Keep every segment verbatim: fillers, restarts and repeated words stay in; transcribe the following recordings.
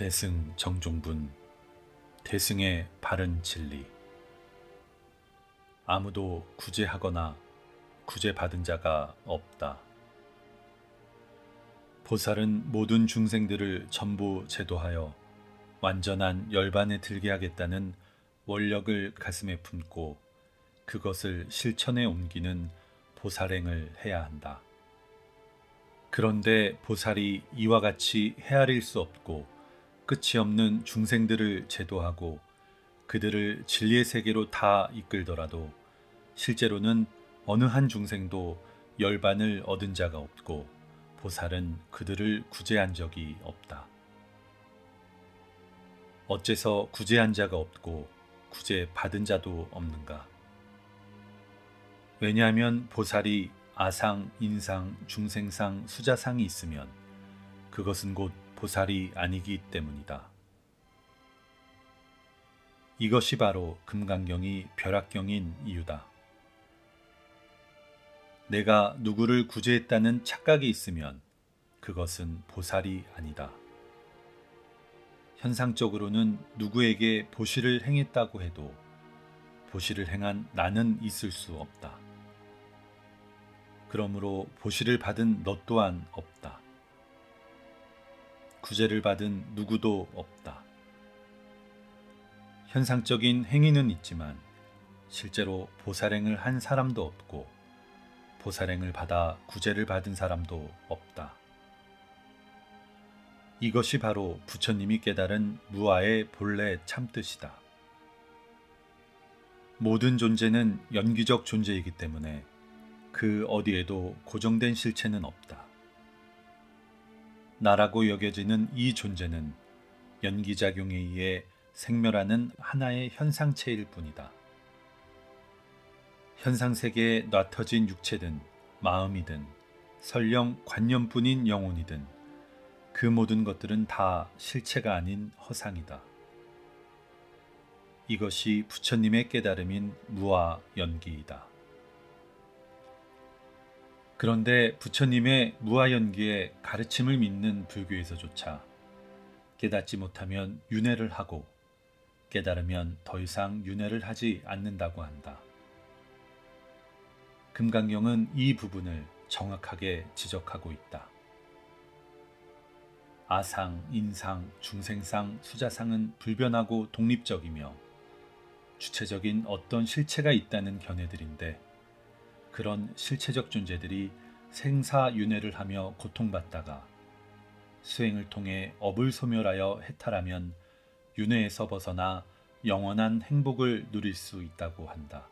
대승 정종분, 대승의 바른 진리. 아무도 구제하거나 구제받은 자가 없다. 보살은 모든 중생들을 전부 제도하여 완전한 열반에 들게 하겠다는 원력을 가슴에 품고 그것을 실천에 옮기는 보살행을 해야 한다. 그런데 보살이 이와 같이 헤아릴 수 없고 끝이 없는 중생들을 제도하고 그들을 진리의 세계로 다 이끌더라도 실제로는 어느 한 중생도 열반을 얻은 자가 없고 보살은 그들을 구제한 적이 없다. 어째서 구제한 자가 없고 구제받은 자도 없는가? 왜냐하면 보살이 아상, 인상, 중생상, 수자상이 있으면 그것은 곧 보살이 아니기 때문이다. 이것이 바로 금강경이 벼락경인 이유다. 내가 누구를 구제했다는 착각이 있으면 그것은 보살이 아니다. 현상적으로는 누구에게 보시를 행했다고 해도 보시를 행한 나는 있을 수 없다. 그러므로 보시를 받은 너 또한 없다. 구제를 받은 누구도 없다. 현상적인 행위는 있지만 실제로 보살행을 한 사람도 없고 보살행을 받아 구제를 받은 사람도 없다. 이것이 바로 부처님이 깨달은 무아의 본래 참뜻이다. 모든 존재는 연기적 존재이기 때문에 그 어디에도 고정된 실체는 없다. 나라고 여겨지는 이 존재는 연기작용에 의해 생멸하는 하나의 현상체일 뿐이다. 현상세계에 놔터진 육체든 마음이든 설령 관념뿐인 영혼이든 그 모든 것들은 다 실체가 아닌 허상이다. 이것이 부처님의 깨달음인 무아 연기이다. 그런데 부처님의 무아연기의 가르침을 믿는 불교에서조차 깨닫지 못하면 윤회를 하고 깨달으면 더 이상 윤회를 하지 않는다고 한다. 금강경은 이 부분을 정확하게 지적하고 있다. 아상, 인상, 중생상, 수자상은 불변하고 독립적이며 주체적인 어떤 실체가 있다는 견해들인데 그런 실체적 존재들이 생사윤회를 하며 고통받다가 수행을 통해 업을 소멸하여 해탈하면 윤회에서 벗어나 영원한 행복을 누릴 수 있다고 한다.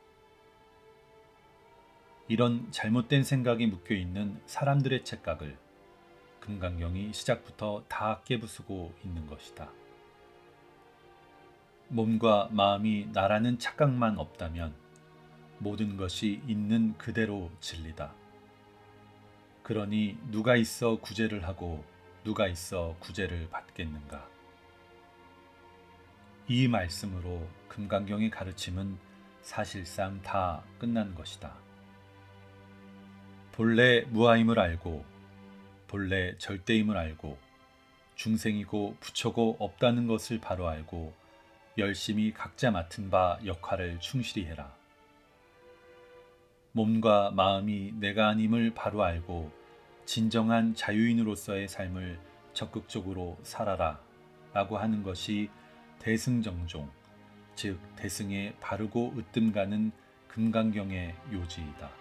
이런 잘못된 생각이 묶여있는 사람들의 착각을 금강경이 시작부터 다 깨부수고 있는 것이다. 몸과 마음이 나라는 착각만 없다면 모든 것이 있는 그대로 진리다. 그러니 누가 있어 구제를 하고 누가 있어 구제를 받겠는가? 이 말씀으로 금강경의 가르침은 사실상 다 끝난 것이다. 본래 무아임을 알고 본래 절대임을 알고 중생이고 부처고 없다는 것을 바로 알고 열심히 각자 맡은 바 역할을 충실히 해라. 몸과 마음이 내가 아님을 바로 알고 진정한 자유인으로서의 삶을 적극적으로 살아라 라고 하는 것이 대승정종, 즉 대승의 바르고 으뜸 가는 금강경의 요지이다.